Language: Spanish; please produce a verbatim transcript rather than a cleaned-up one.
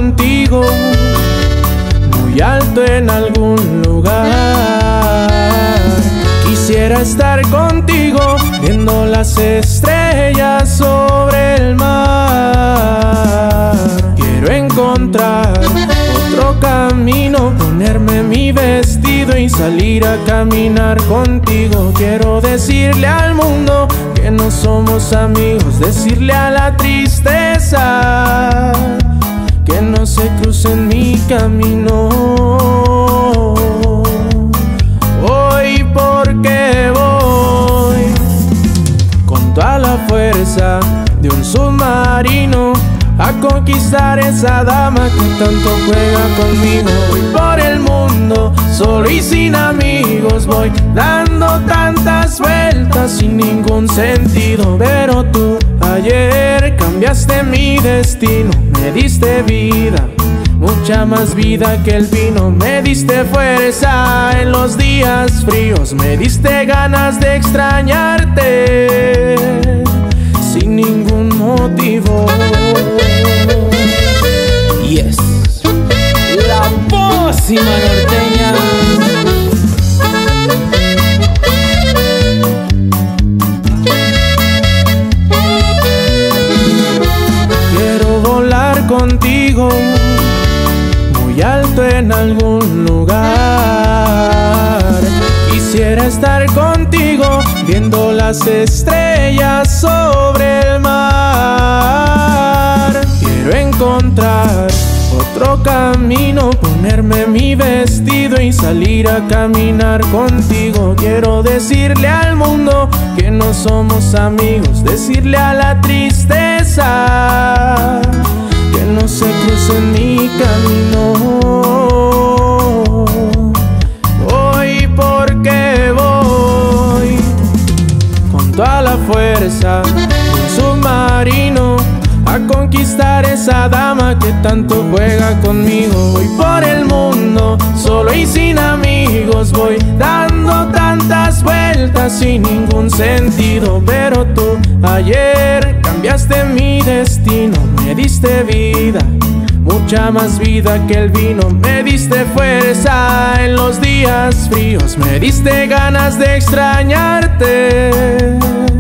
contigo, muy alto en algún lugar. Quisiera estar contigo, viendo las estrellas sobre el mar. Quiero encontrar otro camino, ponerme mi vestido y salir a caminar contigo. Quiero decirle al mundo que no somos amigos, decirle a la tristeza que no se cruce en mi camino. Hoy porque voy con toda la fuerza de un submarino a conquistar esa dama que tanto juega conmigo. Voy por el mundo solo y sin amigos, voy dando tantas vueltas sin ningún sentido. Pero tú ayer cambiaste mi destino, me diste vida, mucha más vida que el vino. Me diste fuerza en los días fríos, me diste ganas de extrañarte sin ningún motivo. Yes, la pócima norteña. Quiero volar contigo, muy alto en algún lugar. Quisiera estar contigo, viendo las estrellas sobre el mar. Quiero encontrar otro camino, ponerme mi vestido y salir a caminar contigo. Quiero decirle al mundo que no somos amigos, decirle a la tristeza que no se cruce en mi camino. Hoy porque voy con toda la fuerza de un submarino a conquistar esa dama que tanto juega conmigo. Voy por el mundo solo y sin amigos, voy dando tantas vueltas sin ningún sentido. Pero tú ayer cambiaste mi destino, me diste vida, mucha más vida que el vino. Me diste fuerza en los días fríos, me diste ganas de extrañarte